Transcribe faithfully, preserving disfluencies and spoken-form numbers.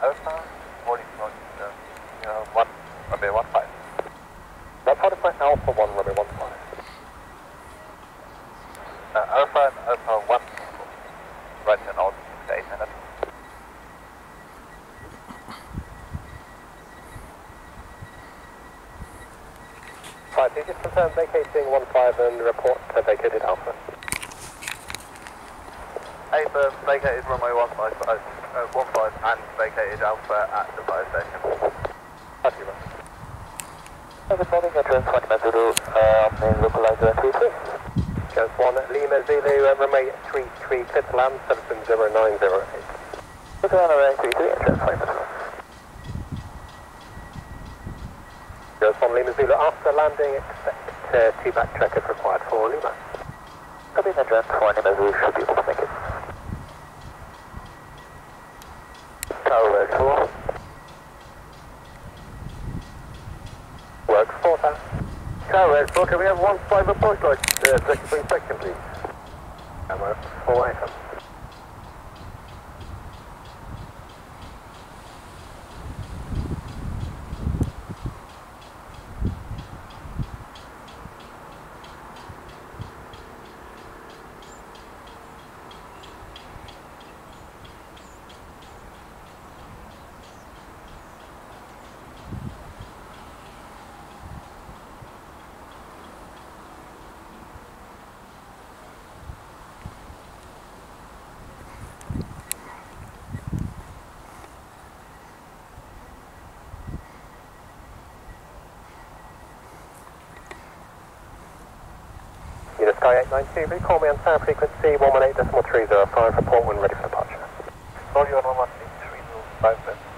Alpha, forty point, uh, uh, one, runway one five. That's forty point Alpha one, runway one five. Uh, Alpha and Alpha one, right here now, eight minutes. Five digits confirmed vacating one five and report to vacated Alpha. Eight firm vacated runway one five five, uh, one five and vacated Alpha at the fire station. Thank you, everybody, veteran twenty Mazuru, uh, main localizer three three. Just one Lima Zulu, uh, runway three three, clear to land, seven zero nine zero eight. Looking on runway three three, just twenty Mazuru. Just one Lima Zulu, after landing, expect uh, two backtrack if required for Lima. Copy, veteran twenty Mazuru should be able to make it. Tower works four. Works four, sir. Tower works four, can we have one five approach light, uh, second three section, please? And works four, eight. Unit Sky eight nine two, recall me on sound frequency one one eight point three zero five, report when ready for departure. Call you on one one eight three zero five.